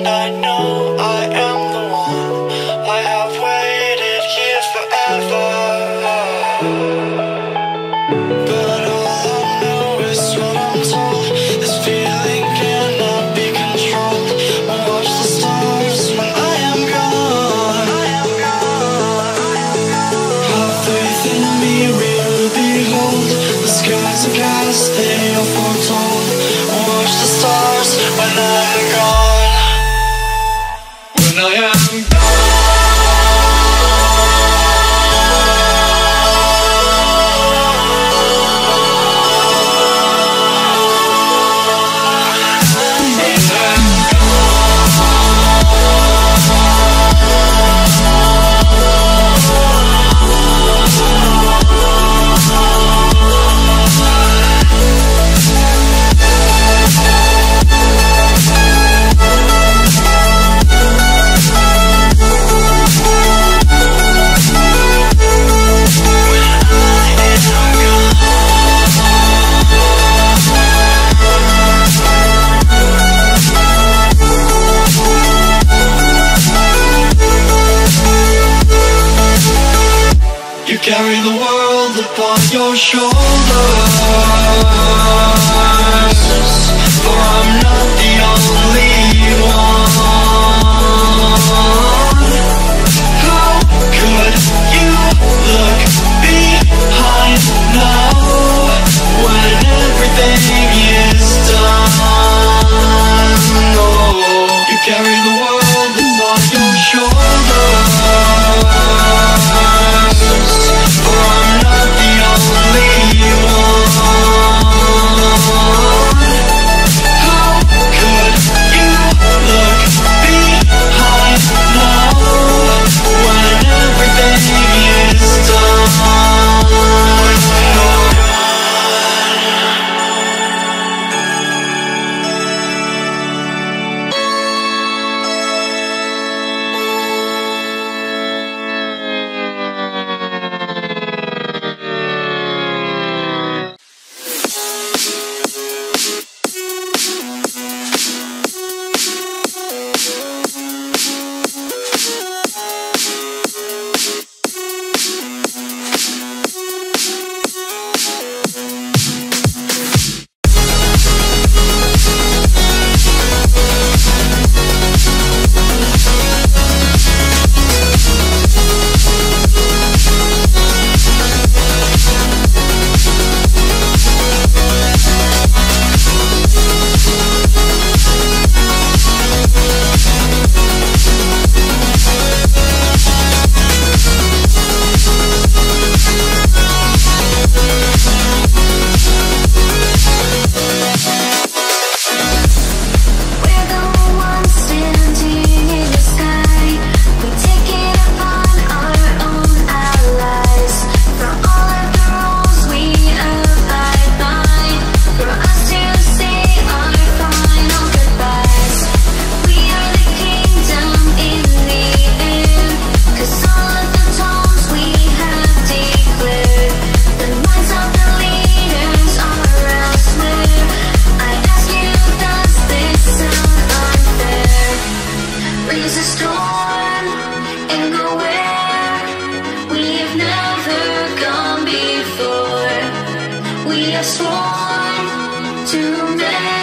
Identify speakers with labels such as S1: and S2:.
S1: and I know I am the one. I have waited here forever, but all I know is what I'm told. This feeling cannot be controlled. We'll watch the stars when I am gone. Have faith in me, we will behold. The skies are cast, they are foretold. We'll watch the stars when I am gone. When I am gone. You carry the world upon your shoulders, for I'm not the only one. How could you look behind now, when everything is done? Oh, you carry the world upon your shoulders, for I'm not the only one. How could you look behind now, when everything is done? We are sworn to make